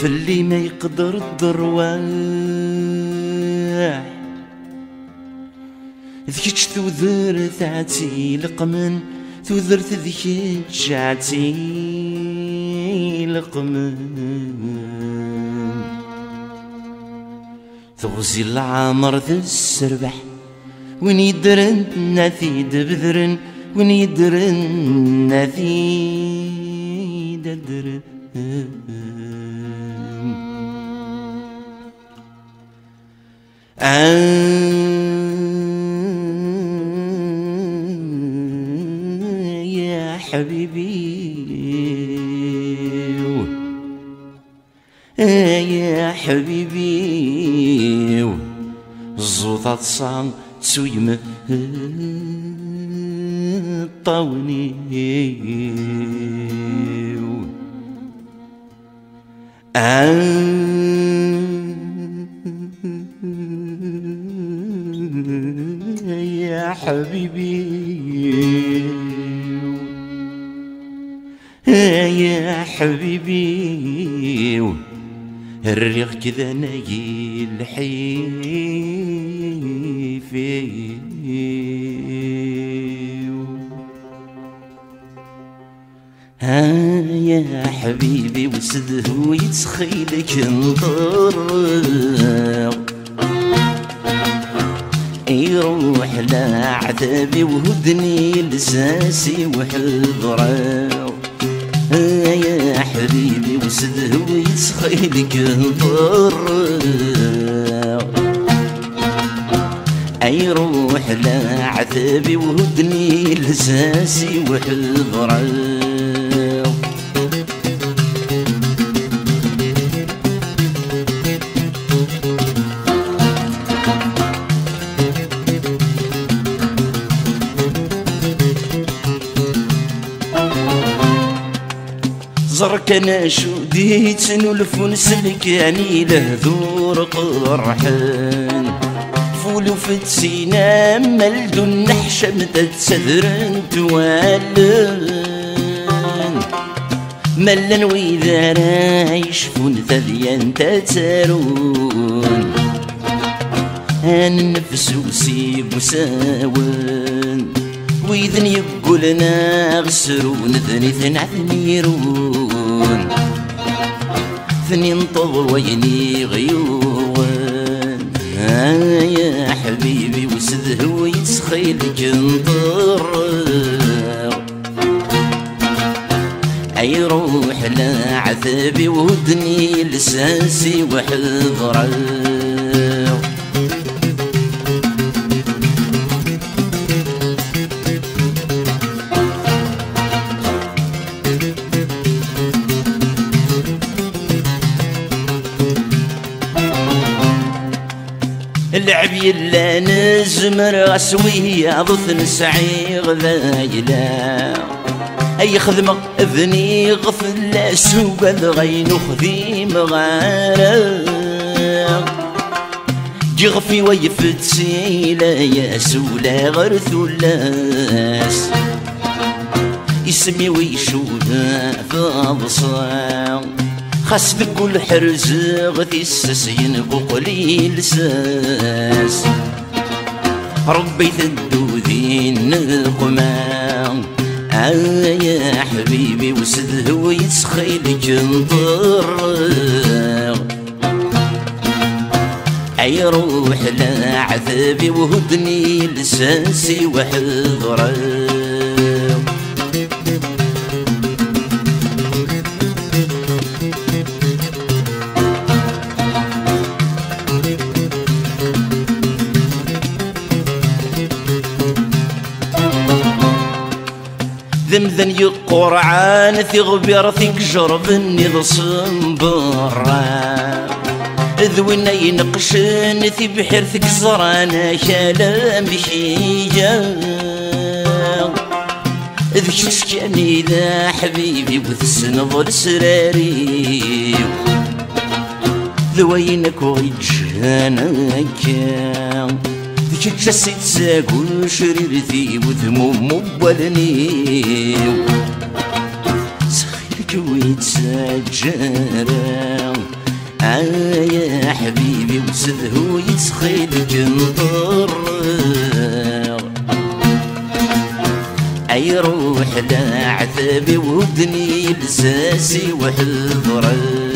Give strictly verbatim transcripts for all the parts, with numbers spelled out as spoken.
فاللي ما يقدر الدرواح ذكيتش تودر ثعتي لقمن تودرت ذكيتش عتي لقمن تغزي العمر ذا السربح وين يدرن ناثي دبذرن وين يدرن ناثي ددرن يا حبيبي يا حبيبي الزوطة تصان تسويم طاوني يا حبيبي يا حبيبي الريق كذا ناقي الحيفي ها يا حبيبي وسده يتسخيلك نطر يروح لعذابي وهدني لساسي وحضره يا حبيبي وسده ويتسخيلك نطر يروح لعذابي وهدني لساسي وحضره زرك انا شوديت نولف ونسلك يعني له ذور قرحان فولو فتسينا ملدو النحشة متى تسذرن توالن ملن وإذا رايشفون ثذيان تتارون هان النفس وسيب وساون وإذن يقولنا غسرون ذني ثنع ثنيرون ثني نطور ويني غيون يا حبيبي وسده ويتسخيلك نطر أي روح لا عذابي ودني لساسي وحضره اللعب يلا نزمر غسوية ضثن سعيغ ذايلا أي خدمة أذني غفل سوق الغين خذي مغارة جغفي ويفت سيلا يا سولا غرث اللاس يسمي ويشودا فاضصا خاص كل حرز غثي السسين بقلي لساس ربيت الدوذين القمام يا حبيبي وسده ويتسخيلك نطر أي روح لا عذابي وهدني لساسي وحضره ذمذن يقرعان ثغبير ثيك جربني ضصنبرا ذوينا ينقشن ثي بحر ثيك زرانا كلام بحيجا ذيك تشكاني ذا حبيبي وثسنظ السراري ذوينك ويجهانك ذيك جسيت ساقو شريرتي وذموم مبالني سخيلك عليك ويتسجر آه يا حبيبي وسدهو يتخيلك نطر أي روح لا عذابي ودني لساسي وحضر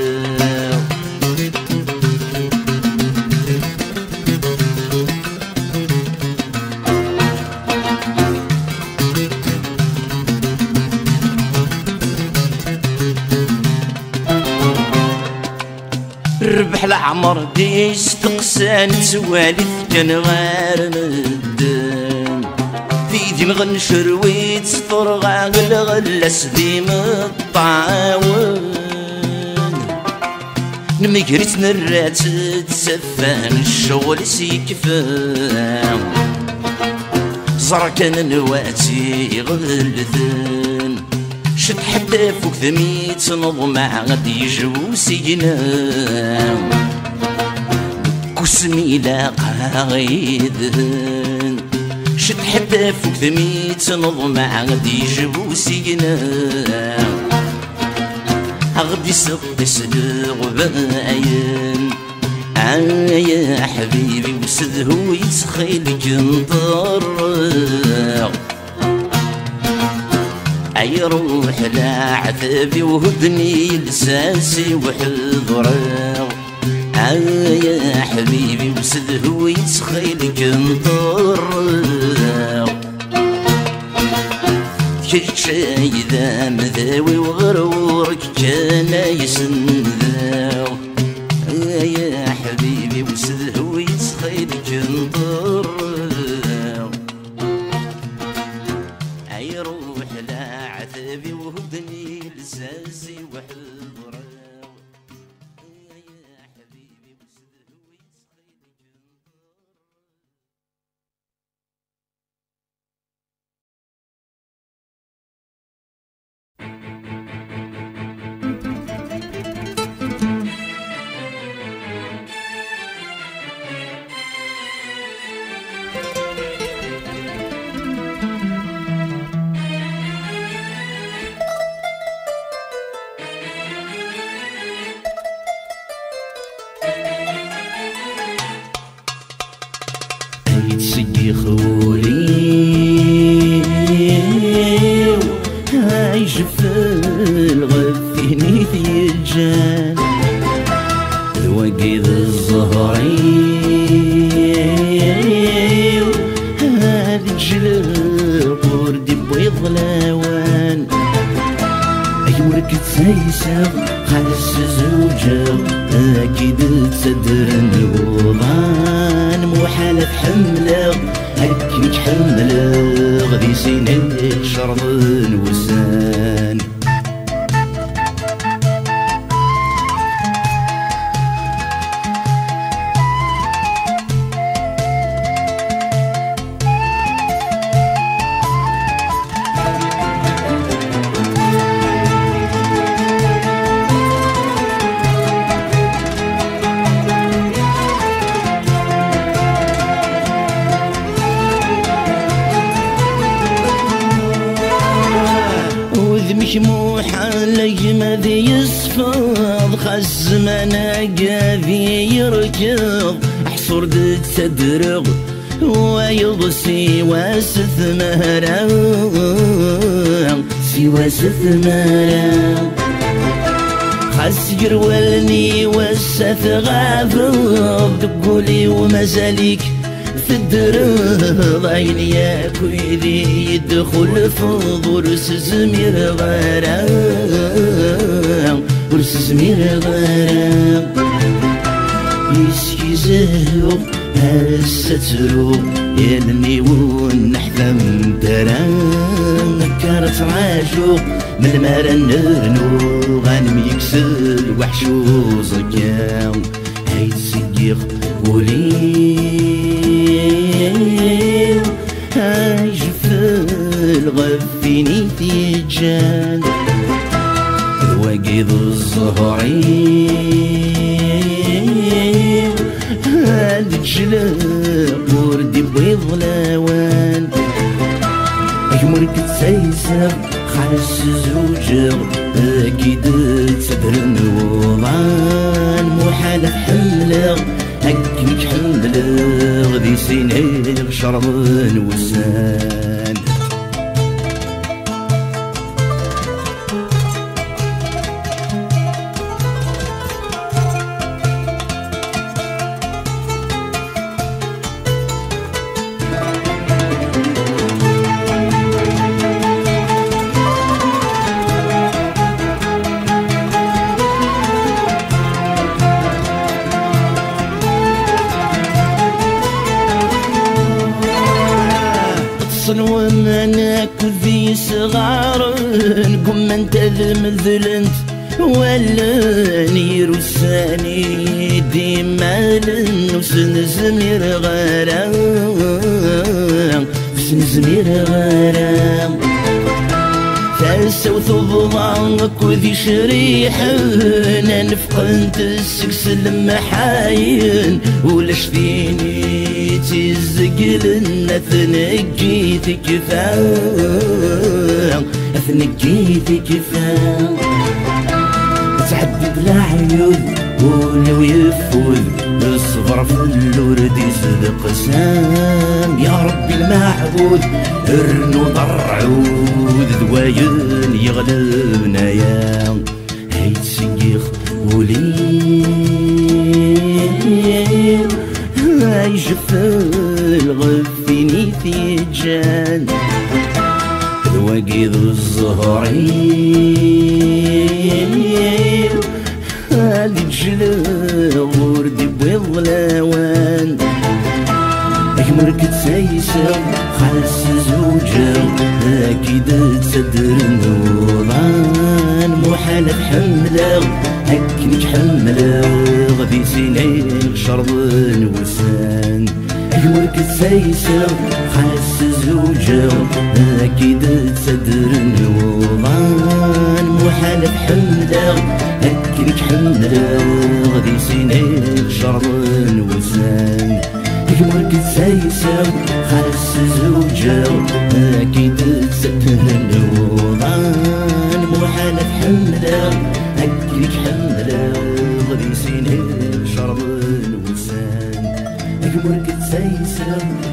ربح العمر ديش تقسان سوالف كان غير مدن في دي مغنشر ويتسطر غل غل سديم الطاون نمكرت نرات تسفان الشغل سيكفان زرع كان نواتي غلثن شد حتى فوق ثميت نظمع غادي يجو سينا كسمي لاقا غيدن شد حتى فوق ثميت نظمع غادي يجو سينا غادي سقس الغباين آه يا حبيبي وسدهو يتخيلك نطر أي روح لا عذابي وهدني لساسي وحضر آه يا حبيبي وسدهو يتخيلك نطر كل شي ذا مذاوي وغرورك كان يسنداو آه يا حبيبي وسدهو يتخيلك نطر أي روح لا عذابي وهدني لساسي وحضر يا حبيبي وسدهو يتخيلك تسقي خولي هاي جفل غثيني في الجان وقيد الزهري هذي جلب وردي بيض لاوان أيورك تسيسر خالص زوجة أكيد تصدر الوضان محالة حملة هكيك حملة غدي سنين شرط وسان مشموح علي مذي يصفض خز مناقاذي يركض احصر دد تدرغ ويضسي واسث مهرا سوى ست مهرا خس يرولني وسث غافض دقولي ومزاليك في الدرب عيني يا كويدي يدخل في ورس زمير غرام ورس زمير غرام يسكي زهو هالسترو يلني ونحذم درام نكرت عاشو من المرا نرنو غانم يكسر وحشو زكام هاي تسقيق ولي هاي جفل غفيني في جان وقيض الزهري هاد جلاب وردي بيض لاوان أجمرك تسيسر خالص زوجر أكيد تدرن وضعان محال حملة هكيك حملة غدي سينيغ شرب وسان ومنك في صغار قم انت ذمذلنت ولا نير الثاني ديما لنوسن زمير غرام سن زمير غرام تسوث ضغانك وذي شريحة نفقنت السكس المحاين ولا شفيني تزقل اثنقيت كفاء اثنقيت كفاء تعدد العيون ولو يفوز الصبر في الورد يصدق سام يا ربي المعبود ارنو ضرعود ذواين يغلبنا يا هيت سيخ ولين يشف الغفيني ثيجان ذواقيض الزهرين هادي تجلى وردي بيض لوان اكمرك تسيسر خالص زوجة اكيد تصدر النوضان محال بحملة هكنك حملة غدي سينيغ شرب الوسان اكمرك تسيسر خالص زوجة اكيد تصدر النوضان محال بحملة هكنك حملة غدي سينيغ شرب الوسان اكمرك تسيسر خالص زوجة اكيد تصدر النوضان محال بحملة هكنك حملة غدي سينيغ شرب الوسان اكمرك تسيسر